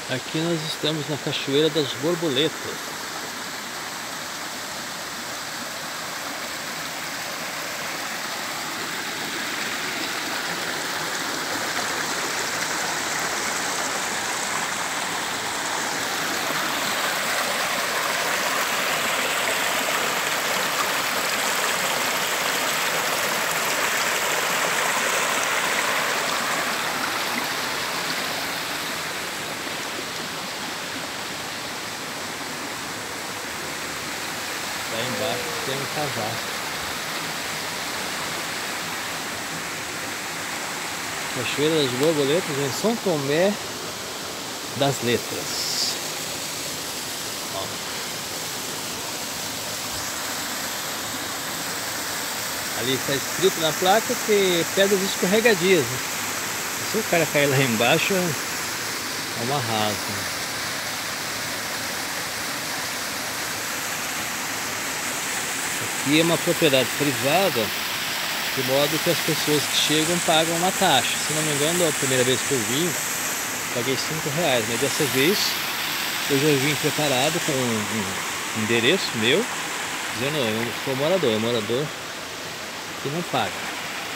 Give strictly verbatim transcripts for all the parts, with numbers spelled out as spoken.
Aqui nós estamos na Cachoeira das Borboletas. Lá embaixo tem um cavalo. Cachoeira das Borboletas em São Tomé das Letras. Ó. Ali está escrito na placa que pedras escorregadias, né? Se o cara cair lá embaixo é uma rasa. Aqui é uma propriedade privada, de modo que as pessoas que chegam pagam uma taxa. Se não me engano, a primeira vez que eu vim, paguei cinco reais, mas dessa vez eu já vim preparado com um endereço meu, dizendo eu sou morador, é morador que não paga.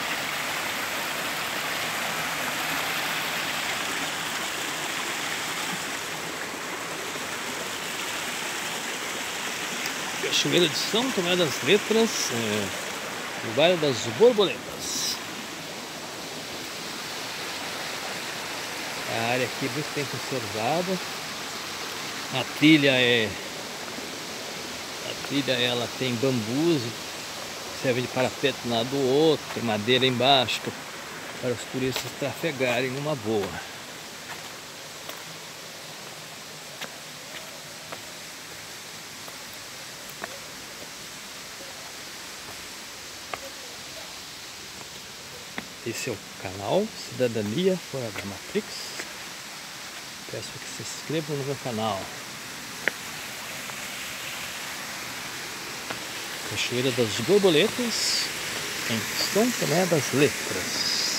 Cachoeira de São Tomé das Letras, é, no bairro das Borboletas. A área aqui é muito bem conservada. A trilha é, a trilha ela tem bambus, serve de parapeito de um lado do outro, tem madeira embaixo para os turistas trafegarem numa boa. Esse é o canal Cidadania Fora da Matrix. Peço que se inscrevam no meu canal. Cachoeira das Borboletas em São Tomé das Letras.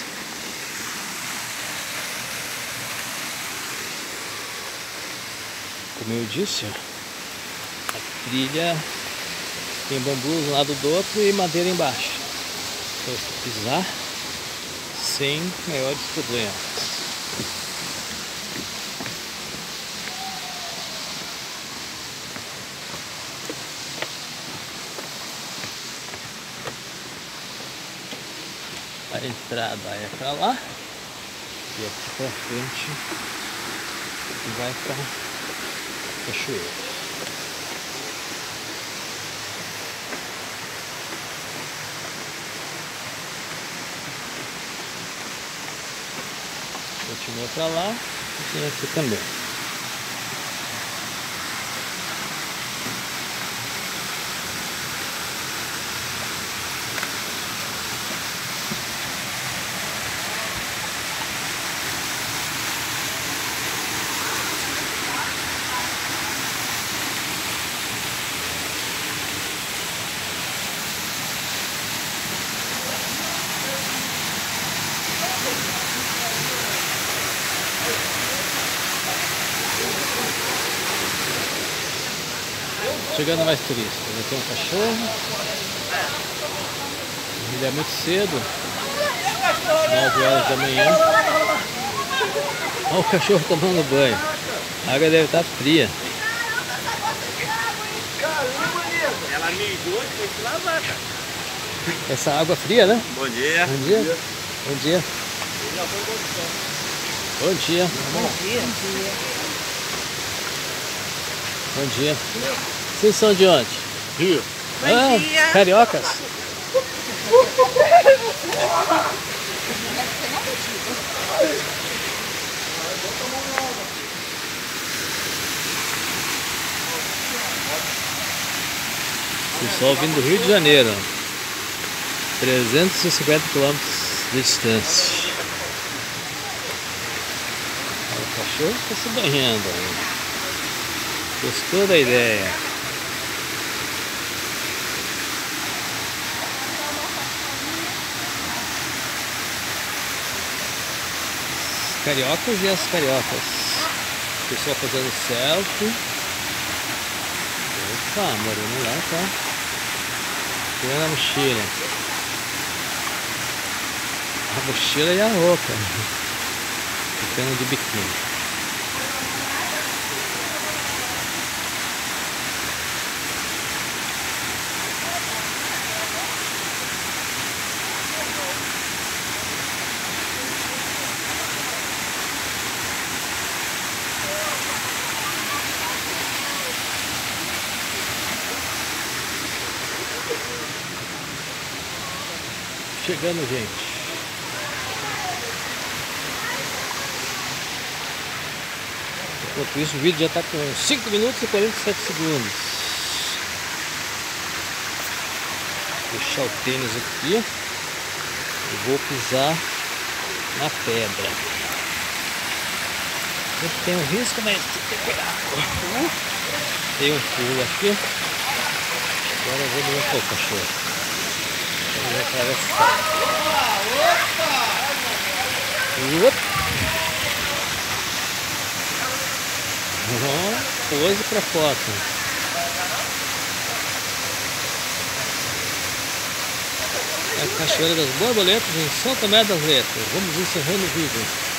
Como eu disse, a trilha tem bambu de um lado do outro e madeira embaixo. Então, se pisar sem maiores problemas. A entrada é para lá e aqui para frente vai para a cachoeira. Continua para lá e tem aqui também. Chegando mais turistas, vai ter um cachorro. Ele é muito cedo, nove horas da manhã. Olha o cachorro tomando banho. A água deve estar fria. Ela mijou e foi se lavar, cara. Essa água fria, né? Bom dia. Bom dia. Bom dia. Bom dia. Bom dia. Bom dia. Vocês são de onde? Rio. Bom Ah, dia. cariocas? Pessoal vindo do Rio de Janeiro, trezentos e cinquenta quilômetros de distância. O cachorro está se banhando. Gostou da ideia? Os cariocas e as cariocas. Pessoal fazendo selfie. Opa, Moreno lá tá tirando a mochila. A mochila e a roupa. Ficando de biquíni. Chegando, gente. Enquanto isso, o vídeo já está com cinco minutos e quarenta e sete segundos. Vou deixar o tênis aqui e vou pisar na pedra. Tem um risco, mas tem que ter cuidado. Tem um pulo aqui. Agora eu vou dar um pouco, cachorro. Vamos atravessar. Opa! Uhum. Pose para foto. É a Cachoeira das Borboletas em São Tomé das Letras. Vamos encerrando o vídeo.